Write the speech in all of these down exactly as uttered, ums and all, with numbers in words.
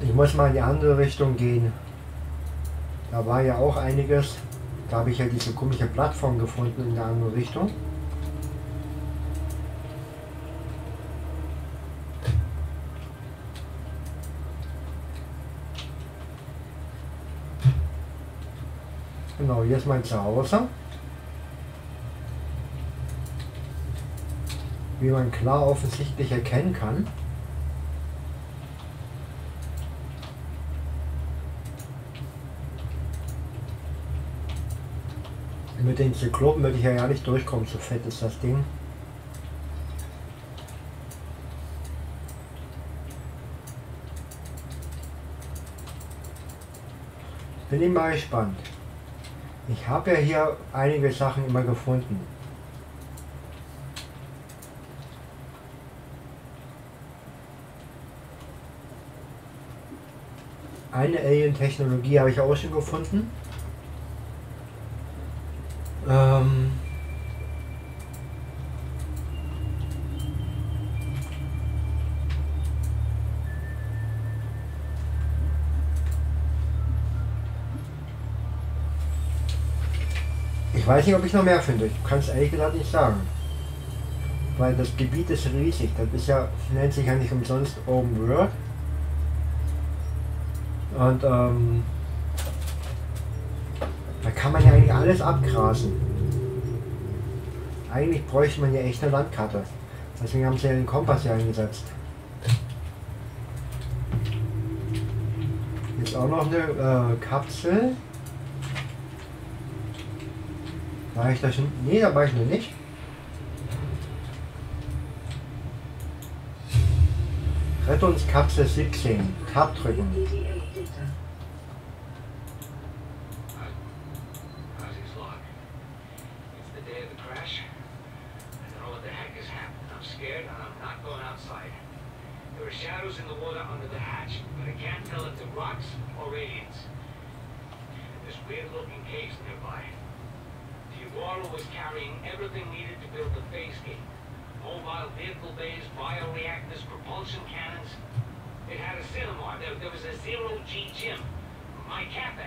Ich muss mal in die andere Richtung gehen. Da war ja auch einiges. Da habe ich ja diese komische Plattform gefunden in der anderen Richtung. Genau, hier ist mein Zuhause. Wie man klar offensichtlich erkennen kann. Mit den Zyklopen würde ich ja gar nicht durchkommen, so fett ist das Ding. Bin ich mal gespannt. Ich habe ja hier einige Sachen immer gefunden. Eine Alien-Technologie habe ich auch schon gefunden. Ähm ich weiß nicht, ob ich noch mehr finde. Ich kann es ehrlich gesagt nicht sagen. Weil das Gebiet ist riesig. Das ist ja, nennt sich ja nicht umsonst Open World. Und ähm, da kann man ja eigentlich alles abgrasen. Eigentlich bräuchte man ja echt eine Landkarte. Deswegen haben sie ja den Kompass hier eingesetzt. Jetzt auch noch eine äh, Kapsel. War ich da schon? Nee, da war ich noch nicht. Rettungskapsel siebzehn. Tab drücken. Was carrying everything needed to build the phase gate. Mobile vehicle bays, bioreactors, propulsion cannons. It had a cinema. There, there was a zero-G gym. My cafe.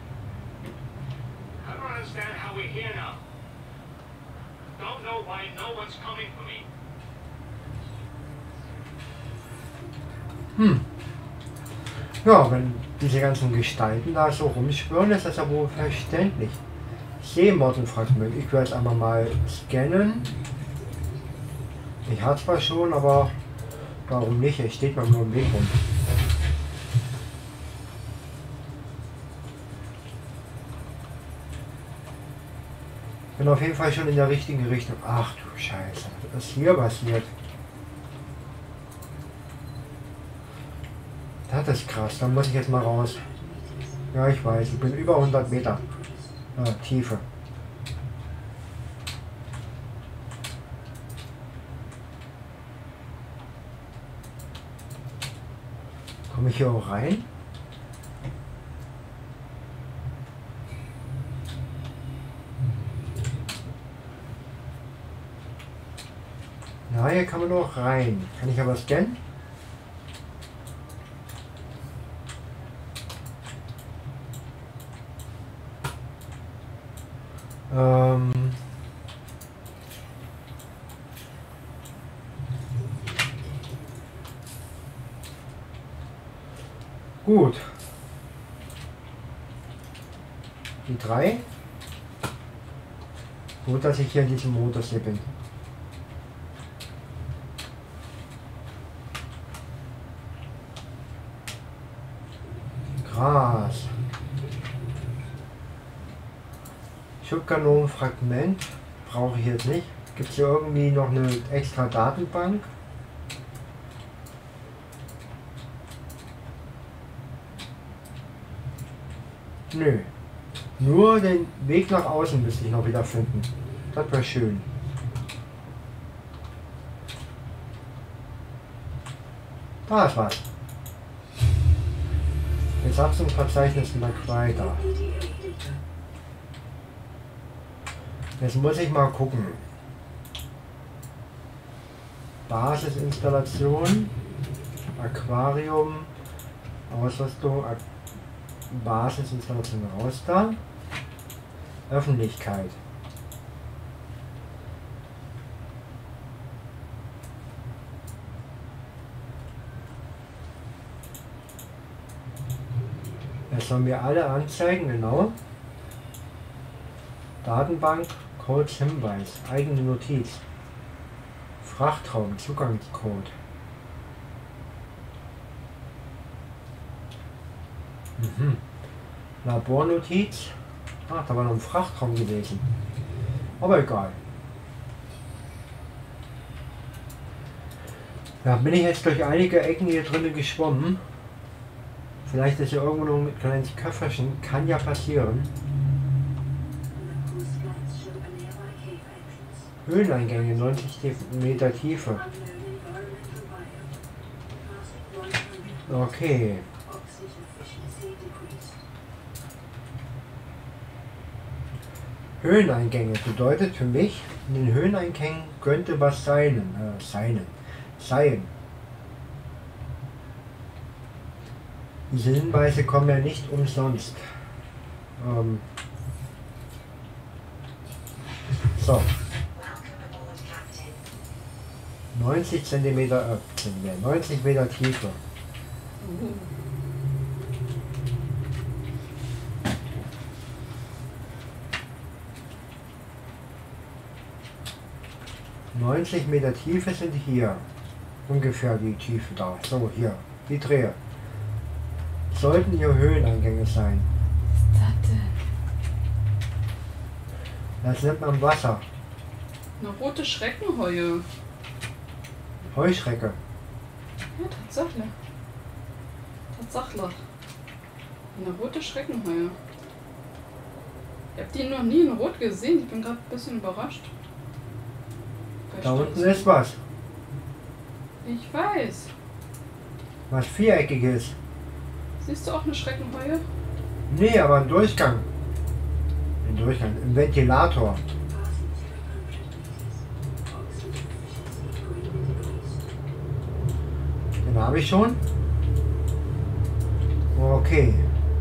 I don't understand how we're here now. Don't know why no one's coming for me. Hm. Ja, wenn diese ganzen Gestalten da so rumschwirren, ist das ja wohl verständlich. Seemottenfragment. Ich werde es einmal mal scannen. Ich hatte zwar schon, aber warum nicht? Es steht mir nur im Weg rum. Bin auf jeden Fall schon in der richtigen Richtung. Ach du Scheiße, was ist hier passiert? Das ist krass, dann muss ich jetzt mal raus. Ja, ich weiß, ich bin über hundert Meter. Ah, Tiefe. Komme ich hier auch rein? Na, hier kann man noch rein. Kann ich aber scannen? Ähm Gut. Die drei. Gut, dass ich hier in diesem Modus hier bin. Gras. Schubkanonenfragment brauche ich jetzt nicht. Gibt es hier irgendwie noch eine extra Datenbank? Nö. Nur den Weg nach außen müsste ich noch wieder finden. Das wäre schön. Da ist was. Besatzungsverzeichnis weiter. Jetzt muss ich mal gucken. Basisinstallation, Aquarium, Ausrüstung, Basisinstallation raus da. Öffentlichkeit. Das sollen wir alle anzeigen, genau. Datenbank, Codes, Hinweis, eigene Notiz. Frachtraum, Zugangscode. Mhm. Labornotiz. Ach, da war noch ein Frachtraum gewesen. Aber egal. Da bin ich jetzt durch einige Ecken hier drinnen geschwommen. Vielleicht ist hier irgendwo noch ein kleines Köfferchen. Kann ja passieren. Höhleneingänge, neunzig Meter Tiefe. Okay. Höhleneingänge bedeutet für mich, in den Höhleneingängen könnte was sein. Äh, sein. Sein. Diese Hinweise kommen ja nicht umsonst. Ähm. So. neunzig Zentimeter, äh, neunzig Meter Tiefe. neunzig Meter Tiefe sind hier. Ungefähr die Tiefe da. So, hier. Die Drehe. Sollten hier Höhleneingänge sein. Was ist das denn? Das nennt man Wasser. Eine rote Schreckenheue. Heuschrecke. Ja, Tatsache. Tatsache. Eine rote Schreckenheue. Ich habe die noch nie in Rot gesehen. Ich bin gerade ein bisschen überrascht. Da unten ist was. Ich weiß. Was viereckig ist. Siehst du auch eine Schreckenheue? Nee, aber ein Durchgang. Ein Durchgang. Ein Ventilator. Den habe ich schon. Okay.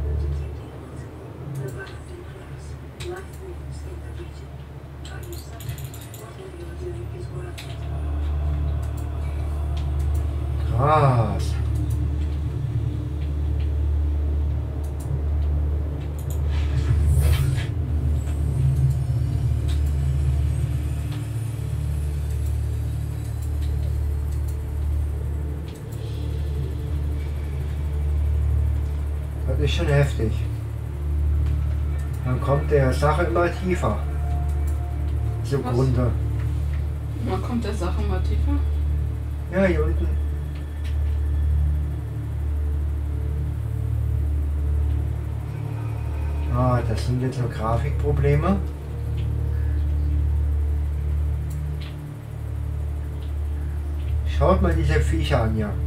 Krass. Das ist schon heftig. Dann kommt der Sache immer tiefer. Zugrunde. Man kommt der Sache mal tiefer. Ja, hier unten. Ah, das sind jetzt nur Grafikprobleme. Schaut mal diese Viecher an hier.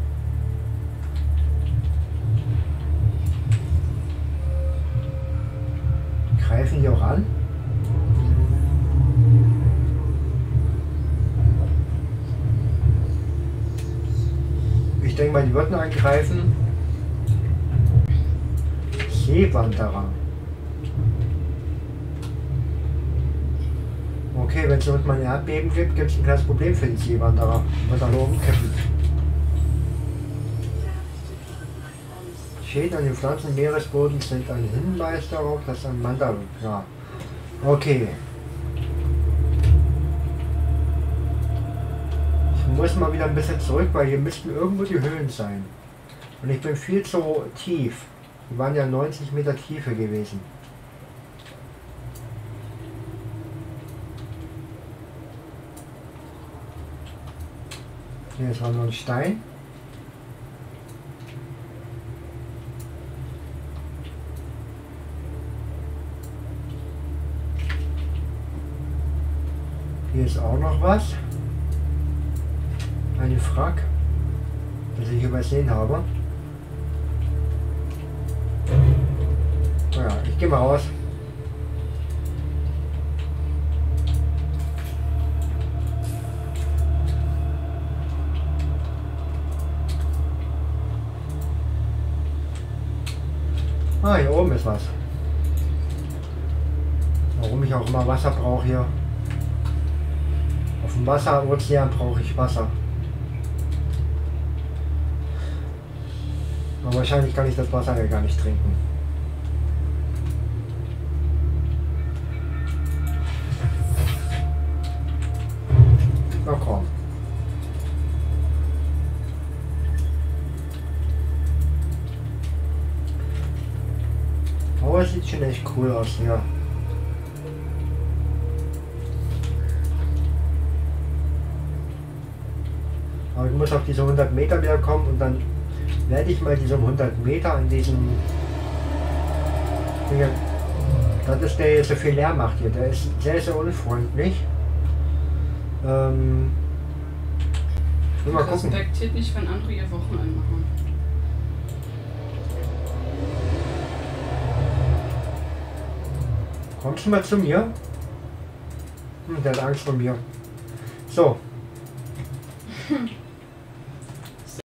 Greifen die auch an? Ich denke mal, die würden angreifen. Seewanderer. Okay, wenn es unten mal ein Erdbeben gibt, gibt es ein kleines Problem für die Seewanderer. Wird dann umkippen. Schäden an den Pflanzen im Meeresboden sind ein Hinweis darauf, dass ein Mandal. Ja. Okay. Ich muss mal wieder ein bisschen zurück, weil hier müssten irgendwo die Höhlen sein. Und ich bin viel zu tief. Die waren ja neunzig Meter Tiefe gewesen. Hier ist noch ein Stein. Hier ist auch noch was. Eine Frack, das ich übersehen habe. Ja, ich gehe mal raus. Ah, hier oben ist was. Warum ich auch immer Wasser brauche hier. Auf dem Wasserozean brauche ich Wasser. Aber wahrscheinlich kann ich das Wasser ja gar nicht trinken. Na komm. Aber es sieht schon echt cool aus hier. Aber ich muss auf diese hundert Meter wieder kommen und dann werde ich mal diese hundert Meter an diesem... Das ist der, der so viel Lärm macht hier. Der ist sehr, sehr unfreundlich. Ähm, ich will mal gucken. Respektiert nicht, wenn andere ihr Wochenende machen. Kommst du mal zu mir? Hm, der hat Angst vor mir. So.